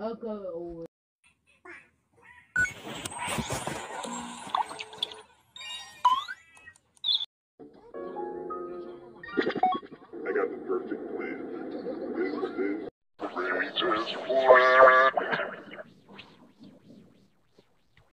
I got the perfect plan. This is the greatest war.